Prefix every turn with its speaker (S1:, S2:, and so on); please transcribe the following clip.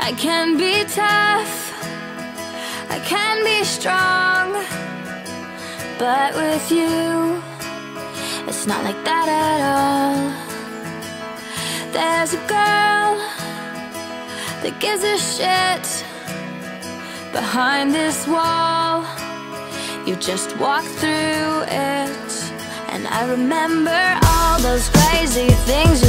S1: I can be tough, I can be strong, but with you, it's not like that at all. There's a girl that gives a shit behind this wall. You just walk through it, and I remember all those crazy things